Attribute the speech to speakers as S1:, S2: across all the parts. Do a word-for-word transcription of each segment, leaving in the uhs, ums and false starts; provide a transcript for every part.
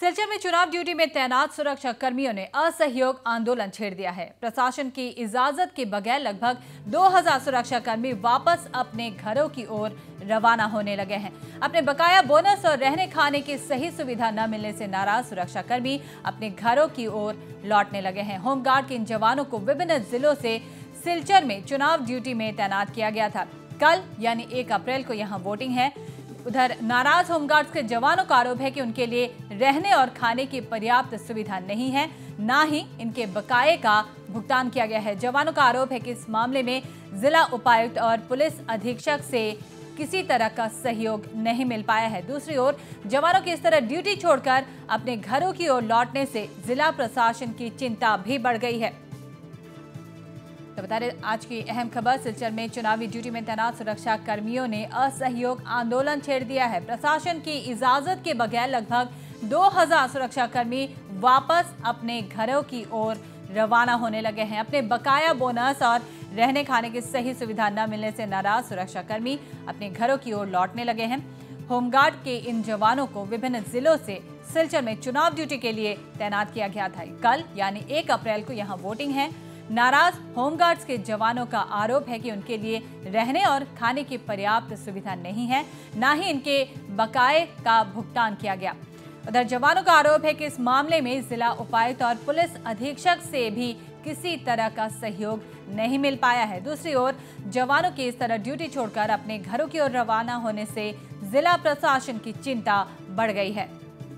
S1: सिलचर में चुनाव ड्यूटी में तैनात सुरक्षा कर्मियों ने असहयोग आंदोलन छेड़ दिया है। प्रशासन की इजाजत के बगैर लगभग दो हज़ार सुरक्षा कर्मी वापस अपने घरों की ओर रवाना होने लगे हैं। अपने बकाया बोनस और रहने खाने की सही सुविधा न मिलने से नाराज सुरक्षा कर्मी अपने घरों की ओर लौटने लगे हैं। होमगार्ड के इन जवानों को विभिन्न जिलों से सिलचर में चुनाव ड्यूटी में तैनात किया गया था। कल यानी एक अप्रैल को यहाँ वोटिंग है। उधर नाराज होमगार्ड्स के जवानों का आरोप है कि उनके लिए रहने और खाने की पर्याप्त सुविधा नहीं है, ना ही इनके बकाये का भुगतान किया गया है। जवानों का आरोप है कि इस मामले में जिला उपायुक्त और पुलिस अधीक्षक से किसी तरह का सहयोग नहीं मिल पाया है। दूसरी ओर जवानों की इस तरह ड्यूटी छोड़कर अपने घरों की ओर लौटने से जिला प्रशासन की चिंता भी बढ़ गई है। तो बता दें आज की अहम खबर, सिलचर में चुनावी ड्यूटी में तैनात सुरक्षा कर्मियों ने असहयोग आंदोलन छेड़ दिया है। प्रशासन की इजाजत के बगैर लगभग दो हज़ार सुरक्षा कर्मी वापस अपने घरों की ओर रवाना होने लगे हैं। अपने बकाया बोनस और रहने खाने की सही सुविधा न मिलने से नाराज सुरक्षा कर्मी अपने घरों की ओर लौटने लगे हैं। होमगार्ड के इन जवानों को विभिन्न जिलों से सिलचर में चुनाव ड्यूटी के लिए तैनात किया गया था। कल यानी एक अप्रैल को यहाँ वोटिंग है। नाराज होमगार्ड्स के जवानों का आरोप है कि उनके लिए रहने और खाने की पर्याप्त सुविधा नहीं है, ना ही इनके बकाये का भुगतान किया गया। उधर जवानों का आरोप है कि इस मामले में जिला उपायुक्त और पुलिस अधीक्षक से भी किसी तरह का सहयोग नहीं मिल पाया है। दूसरी ओर जवानों की इस तरह ड्यूटी छोड़कर अपने घरों की ओर रवाना होने से जिला प्रशासन की चिंता बढ़ गई है।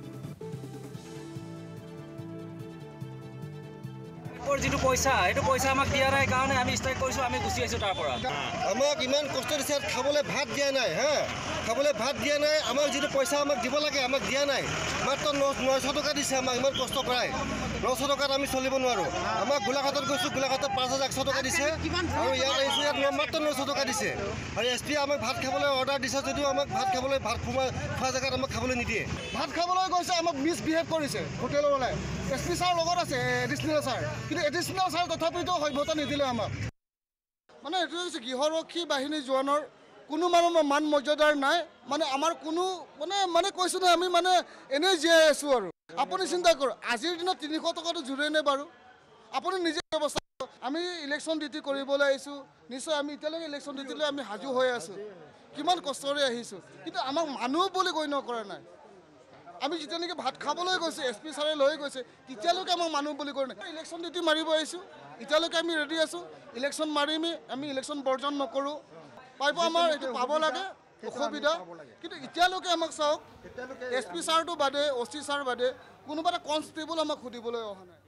S2: যিটো পইচা সেইটো পইচা আমাক দিয়া নাই কাৰণে আমি ষ্ট্ৰাইক কৰিছো, আমি গুচি আহিছো তাৰ পৰা।
S3: আমাক ইমান কষ্ট দিছে, খাবলৈ ভাত দিয়া নাই, হা খাবলৈ ভাত দিয়া নাই। আমাক যিটো পইচা আমাক দিব লাগে আমাক দিয়া নাই। মাত্ৰ নশ টকা দিছে আমাক, ইমান কষ্ট কৰাই নশ টকাত আমি চলিব নোৱাৰো। আমাক গোলাঘাটত গৈছো, গোলাঘাটত পাঁচ হাজাৰ একশ টকা দিছে আৰু ইয়াত আহিছো, ইয়াত মাত্ৰ নশ টকা দিছে। আৰু এছ পি আমাক ভাত খাবলৈ অৰ্ডাৰ দিছে যদিও আমাক ভাত খাবলৈ ভাত খোৱা খোৱা জেগাত আমাক খাবলৈ নিদিয়ে। ভাত খাবলৈ গৈছে আমাক মিছবিহেভ কৰিছে হোটেলৰ ওলাই। এছ পি ছাৰ লগত আছে, এডিচনেল ছাৰ, কিন্তু এডিচনেল ছাৰ তথাপিতো সভ্যতা নিদিলে আমাক। মানে এইটো হৈছে গৃহৰক্ষী বাহিনী জোৱানৰ কোনো মানুহৰ মান মৰ্যাদাৰ নাই। মানে আমাৰ কোনো মানে মানে কৈছোঁ নহয়, আমি মানে এনেই জীয়াই আছোঁ। আৰু আপুনি চিন্তা কৰক, আজিৰ দিনত তিনিশ টকাটো জোৰে নে বাৰু? আপুনি নিজে ব্যৱস্থা। আমি ইলেকশ্যন ডিউটি কৰিবলৈ আহিছোঁ, নিশ্চয় আমি এতিয়ালৈকে ইলেকশ্যন ডিউটিলৈ আমি সাজু হৈ আছোঁ, কিমান কষ্টৰে আহিছোঁ, কিন্তু আমাক মানুহ বুলি গণ্য কৰা নাই। আমি যেতিয়া নেকি ভাত খাবলৈ গৈছে, এছ পি ছাৰে লৈ গৈছে, তেতিয়ালৈকে আমাক মানুহ বুলি কৰা নাই। ইলেকশ্যন ডিউটি মাৰিব আহিছোঁ, এতিয়ালৈকে আমি ৰেডি আছোঁ। ইলেকশ্যন মাৰিমেই, আমি ইলেকশ্যন বৰ্জন নকৰোঁ। পাইব আমাৰ এইটো পাব লাগে অসুবিধা, কিন্তু এতিয়ালৈকে আমাক চাওক, এছ পি ছাৰটো বাদে অ' চি ছাৰ বাদে কোনোবা এটা কনষ্টেবল আমাক সুধিবলৈ অহা নাই।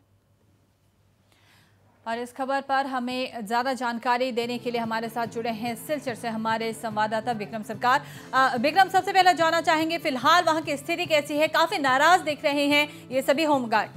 S1: और इस खबर पर हमें ज़्यादा जानकारी देने के लिए हमारे साथ जुड़े हैं सिलचर से हमारे संवाददाता विक्रम सरकार। विक्रम, सबसे पहले जानना चाहेंगे फिलहाल वहां की स्थिति कैसी है? काफी नाराज दिख रहे हैं ये सभी होमगार्ड।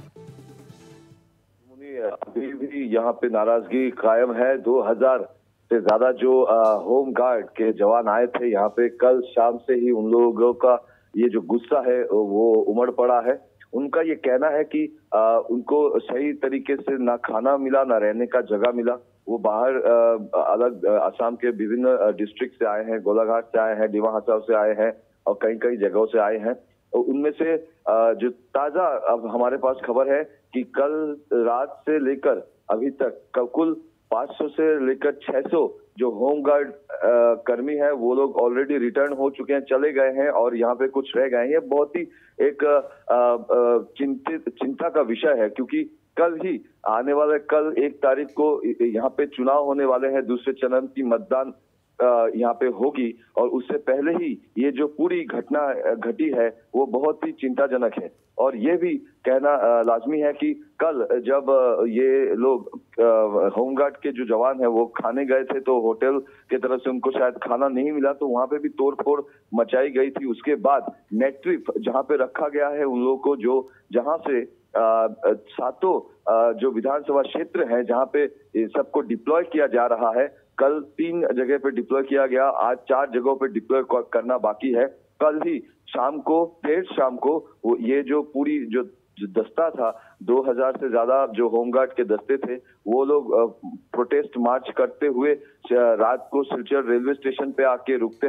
S4: अभी भी यहाँ पे नाराजगी कायम है। दो हजार से ज्यादा जो होमगार्ड के जवान आए थे यहाँ पे, कल शाम से ही उन लोगों का ये जो गुस्सा है वो उमड़ पड़ा है। उनका ये कहना है कि आ, उनको सही तरीके से ना खाना मिला, ना रहने का जगह मिला। वो बाहर आ, अलग असम के विभिन्न डिस्ट्रिक्ट से आए हैं, गोलाघाट से आए हैं, डिमा हसाव से आए हैं और कई कई जगहों से आए हैं। उनमें से आ, जो ताजा अब हमारे पास खबर है कि कल रात से लेकर अभी तक कुल पाँच सौ से लेकर छह सौ जो होमगार्ड कर्मी है वो लोग ऑलरेडी रिटर्न हो चुके हैं, चले गए हैं और यहाँ पे कुछ रह गए हैं। ये बहुत ही एक चिंतित चिंता का विषय है, क्योंकि कल ही आने वाले कल एक तारीख को यहाँ पे चुनाव होने वाले हैं, दूसरे चरण की मतदान यहाँ पे होगी और उससे पहले ही ये जो पूरी घटना घटी है वो बहुत ही चिंताजनक है। और ये भी कहना लाजमी है कि कल जब ये लोग होमगार्ड के जो जवान हैं वो खाने गए थे तो होटल के तरफ से उनको शायद खाना नहीं मिला, तो वहां पे भी तोड़फोड़ मचाई गई थी। उसके बाद नेट्रिप जहां पे रखा गया है उन लोगों को, जो जहां से सातों जो विधानसभा क्षेत्र है जहां पे सबको डिप्लॉय किया जा रहा है, कल तीन जगह पे डिप्लॉय किया गया, आज चार जगहों पे डिप्लॉय करना बाकी है। कल ही शाम को देर शाम को वो ये जो पूरी जो दस्ता था, दो हज़ार से ज्यादा जो होमगार्ड के दस्ते थे, वो लोग प्रोटेस्ट मार्च करते हुए रात को सिलचर रेलवे स्टेशन पे आके रुकते हैं।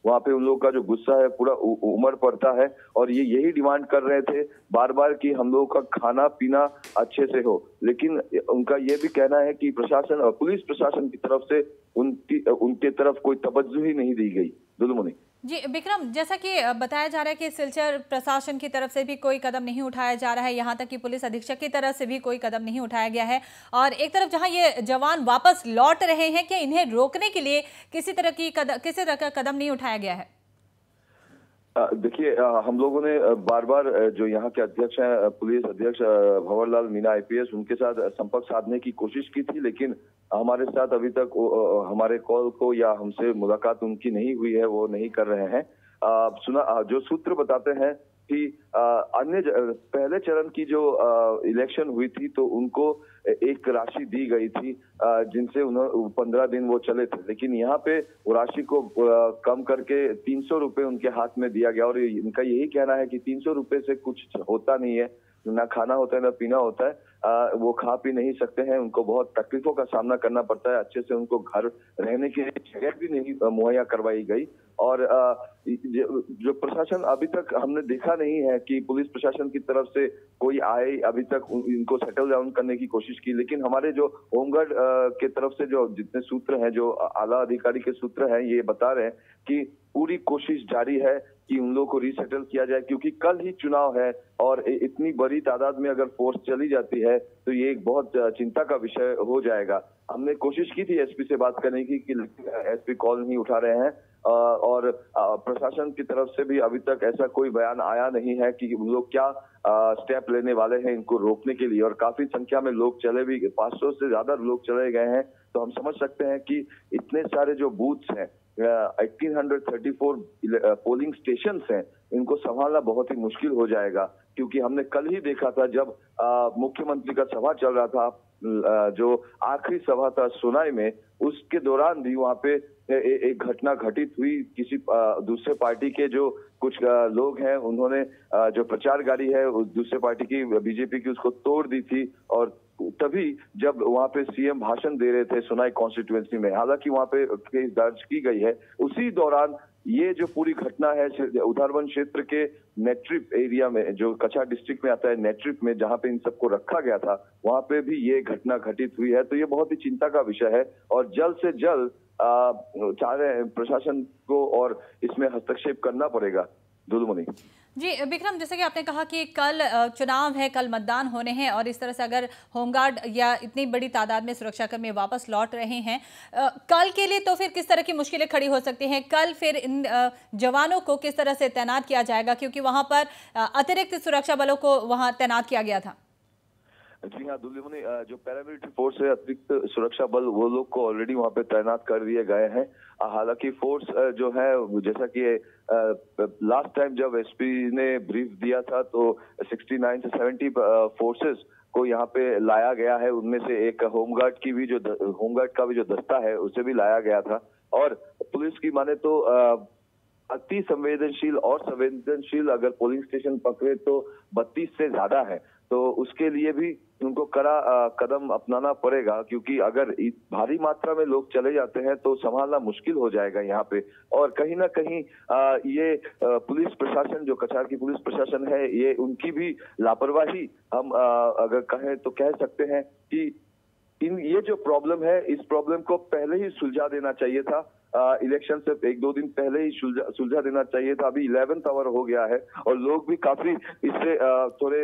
S4: वहाँ पे उन लोगों का जो गुस्सा है पूरा उमड़ पड़ता है और ये यही डिमांड कर रहे थे बार बार कि हम लोगों का खाना पीना अच्छे से हो। लेकिन उनका ये भी कहना है कि प्रशासन और पुलिस प्रशासन की तरफ से उनकी उनके तरफ कोई तवज्जो ही नहीं दी गई। दुलमुनी
S1: जी विक्रम, जैसा कि बताया जा रहा है कि सिलचर प्रशासन की तरफ से भी कोई कदम नहीं उठाया जा रहा है, यहाँ तक कि पुलिस अधीक्षक की तरफ से भी कोई कदम नहीं उठाया गया है। और एक तरफ जहाँ ये जवान वापस लौट रहे हैं, क्या इन्हें रोकने के लिए किसी तरह की कदम किसी तरह का कदम नहीं उठाया गया है?
S4: देखिए, हम लोगों ने बार बार जो यहाँ के अध्यक्ष हैं, पुलिस अध्यक्ष भंवरलाल मीणा आईपीएस, उनके साथ संपर्क साधने की कोशिश की थी, लेकिन हमारे साथ अभी तक हमारे कॉल को या हमसे मुलाकात उनकी नहीं हुई है, वो नहीं कर रहे हैं। आ, सुना जो सूत्र बताते हैं कि अन्य पहले चरण की जो इलेक्शन हुई थी तो उनको एक राशि दी गई थी जिनसे उन्होंने पंद्रह दिन वो चले थे, लेकिन यहाँ पे वो राशि को कम करके तीन सौ रुपए उनके हाथ में दिया गया और इनका यही कहना है कि तीन सौ रुपए से कुछ होता नहीं है, ना खाना होता है ना पीना होता है, आ, वो खा पी नहीं सकते हैं, उनको बहुत तकलीफों का सामना करना पड़ता है, अच्छे से उनको घर रहने की जगह भी नहीं मुहैया करवाई गई। और आ, जो प्रशासन अभी तक हमने देखा नहीं है कि पुलिस प्रशासन की तरफ से कोई आए, अभी तक इनको सेटल डाउन करने की कोशिश की, लेकिन हमारे जो होमगार्ड के तरफ से जो जितने सूत्र हैं, जो आला अधिकारी के सूत्र हैं, ये बता रहे हैं कि पूरी कोशिश जारी है कि उन लोगों को रीसेटल किया जाए, क्योंकि कल ही चुनाव है और इतनी बड़ी तादाद में अगर फोर्स चली जाती है तो ये एक बहुत चिंता का विषय हो जाएगा। हमने कोशिश की थी एसपी से बात करने की कि एसपी कॉल नहीं उठा रहे हैं और प्रशासन की तरफ से भी अभी तक ऐसा कोई बयान आया नहीं है कि उन लोग क्या स्टेप लेने वाले हैं इनको रोकने के लिए। और काफी संख्या में लोग चले भी, पाँच सौ से ज्यादा लोग चले गए हैं, तो हम समझ सकते हैं कि इतने सारे जो बूथ्स हैं, अठारह सौ चौंतीस पोलिंग स्टेशंस हैं, इनको संभालना बहुत ही मुश्किल हो जाएगा। क्योंकि हमने कल ही देखा था जब मुख्यमंत्री का सभा चल रहा था, आ, जो आखिरी सभा था सोनाई में, उसके दौरान भी वहाँ पे ए, एक घटना घटित हुई। किसी आ, दूसरे पार्टी के जो कुछ आ, लोग हैं, उन्होंने आ, जो प्रचार गाड़ी है उस दूसरे पार्टी की बीजेपी की, उसको तोड़ दी थी। और तभी जब वहाँ पे सीएम भाषण दे रहे थे सोनाई कॉन्स्टिट्यूएंसी में, हालांकि वहाँ पे केस दर्ज की गई है, उसी दौरान ये जो पूरी घटना है उधारवन क्षेत्र के नेट्रिप एरिया में, जो कछार डिस्ट्रिक्ट में आता है, नेट्रिप में, जहाँ पे इन सबको रखा गया था, वहाँ पे भी ये घटना घटित हुई है। तो ये बहुत ही चिंता का विषय है और जल्द से जल्द चाह रहे हैं प्रशासन को और इसमें हस्तक्षेप करना पड़ेगा। दुलमुनी
S1: जी विक्रम, जैसे कि आपने कहा कि कल चुनाव है, कल मतदान होने हैं और इस तरह से अगर होमगार्ड या इतनी बड़ी तादाद में सुरक्षाकर्मी वापस लौट रहे हैं कल के लिए, तो फिर किस तरह की मुश्किलें खड़ी हो सकती हैं? कल फिर इन जवानों को किस तरह से तैनात किया जाएगा, क्योंकि वहां पर अतिरिक्त सुरक्षा बलों को वहां तैनात किया गया था?
S4: जी हाँ दुलमुनी, जो पैरामिलिट्री फोर्स है, अतिरिक्त सुरक्षा बल, वो लोग को ऑलरेडी वहाँ पे तैनात कर दिए गए हैं। हालांकि फोर्स जो है, जैसा कि लास्ट टाइम जब एसपी ने ब्रीफ दिया था तो उनहत्तर से सत्तर फोर्सेस को यहाँ पे लाया गया है। उनमें से एक होमगार्ड की भी जो होमगार्ड का भी जो दस्ता है उसे भी लाया गया था। और पुलिस की माने तो अति संवेदनशील और संवेदनशील अगर पोलिंग स्टेशन पकड़े तो बत्तीस से ज्यादा है, तो उसके लिए भी उनको कड़ा कदम अपनाना पड़ेगा, क्योंकि अगर भारी मात्रा में लोग चले जाते हैं तो संभालना मुश्किल हो जाएगा यहाँ पे। और कहीं ना कहीं आ, ये आ, पुलिस प्रशासन, जो कछार की पुलिस प्रशासन है, ये उनकी भी लापरवाही हम आ, अगर कहें तो कह सकते हैं कि इन ये जो प्रॉब्लम है, इस प्रॉब्लम को पहले ही सुलझा देना चाहिए था। इलेक्शन से एक दो दिन पहले ही सुलझा सुलझा देना चाहिए था। अभी इलेवेंथ आवर हो गया है और लोग भी काफी इससे थोड़े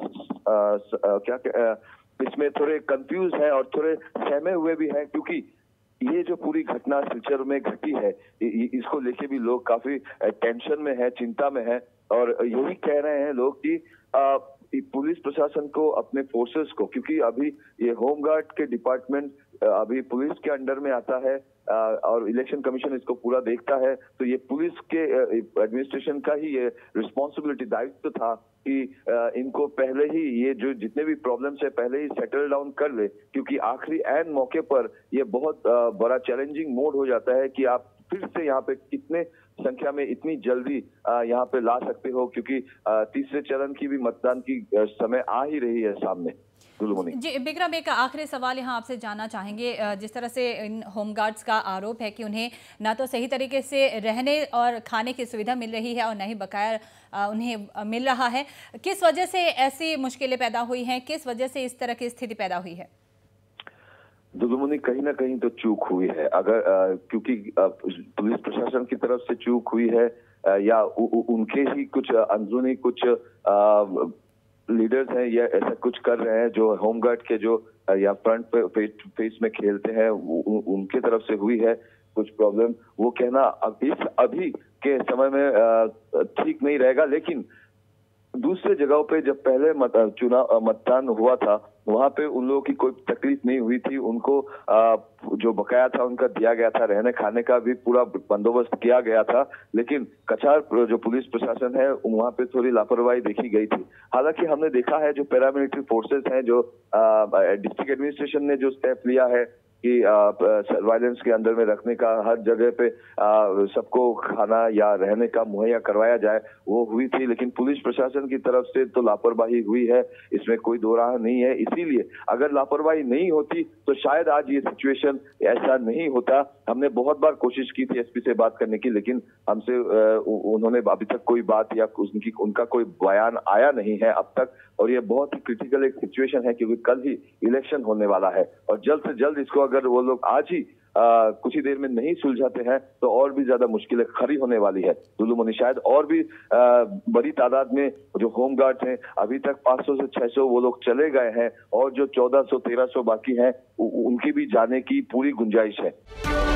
S4: क्या इसमें थोड़े कंफ्यूज हैं और थोड़े सहमे हुए भी हैं, क्योंकि ये जो पूरी घटना सिलचर में घटी है, इसको लेके भी लोग काफी टेंशन में है, चिंता में है। और यही कह रहे हैं लोग कि पुलिस प्रशासन को अपने फोर्सेस को, क्योंकि अभी ये होमगार्ड के डिपार्टमेंट अभी पुलिस के अंडर में आता है और इलेक्शन कमीशन इसको पूरा देखता है, तो ये पुलिस के एडमिनिस्ट्रेशन का ही ये रिस्पॉन्सिबिलिटी, दायित्व था कि इनको पहले ही ये जो जितने भी प्रॉब्लम्स है पहले ही सेटल डाउन कर ले, क्योंकि आखिरी एन मौके पर ये बहुत बड़ा चैलेंजिंग मोड हो जाता है कि आप फिर से यहाँ पे कितने संख्या में इतनी जल्दी यहाँ पे ला सकते हो, क्योंकि तीसरे चरण की भी मतदान की समय आ ही रही है सामने।
S1: जी बिक्रम, एक आखिरी सवाल यहाँ आपसे जानना चाहेंगे। जिस तरह से इन होमगार्ड्स का आरोप है कि उन्हें ना तो सही तरीके से रहने और खाने की सुविधा मिल रही है और न ही बकाया उन्हें मिल रहा है, किस वजह से ऐसी मुश्किलें पैदा हुई हैं, किस वजह से इस तरह की स्थिति पैदा हुई है?
S4: दुदुमुनी, कहीं ना कहीं तो चूक हुई है, अगर आ, क्योंकि आ, पुलिस प्रशासन की तरफ से चूक हुई है आ, या उ, उ, उनके ही कुछ अंदरूनी कुछ आ, लीडर्स हैं या ऐसा कुछ कर रहे हैं जो होमगार्ड के जो या फ्रंट पे फेस, फेस में खेलते हैं, उ, उनके तरफ से हुई है कुछ प्रॉब्लम। वो कहना अब इस अभी के समय में ठीक नहीं रहेगा, लेकिन दूसरे जगहों पे जब पहले मत, चुनाव मतदान हुआ था वहां पे उन लोगों की कोई तकलीफ नहीं हुई थी। उनको आ, जो बकाया था उनका दिया गया था, रहने खाने का भी पूरा बंदोबस्त किया गया था। लेकिन कछार जो पुलिस प्रशासन है वहां पे थोड़ी लापरवाही देखी गई थी। हालांकि हमने देखा है जो पैरामिलिट्री फोर्सेस हैं, जो डिस्ट्रिक्ट एडमिनिस्ट्रेशन ने जो स्टेप लिया है कि सर्वाइलेंस के अंदर में रखने का, हर जगह पे सबको खाना या रहने का मुहैया करवाया जाए, वो हुई थी। लेकिन पुलिस प्रशासन की तरफ से तो लापरवाही हुई है, इसमें कोई दो राह नहीं है। इसीलिए अगर लापरवाही नहीं होती तो शायद आज ये सिचुएशन ऐसा नहीं होता। हमने बहुत बार कोशिश की थी एसपी से बात करने की, लेकिन हमसे उन्होंने अभी तक कोई बात या उनकी उनका कोई बयान आया नहीं है अब तक। और ये बहुत ही क्रिटिकल एक सिचुएशन है, क्योंकि कल ही इलेक्शन होने वाला है और जल्द से जल्द इसको अगर वो लोग आज ही आ, कुछ ही देर में नहीं सुलझाते हैं तो और भी ज्यादा मुश्किलें खड़ी होने वाली है। दुलुमनी, शायद और भी आ, बड़ी तादाद में जो होमगार्ड्स हैं, अभी तक पाँच सौ से छह सौ वो लोग चले गए हैं और जो चौदह सौ तेरह सौ बाकी हैं उनकी भी जाने की पूरी गुंजाइश है।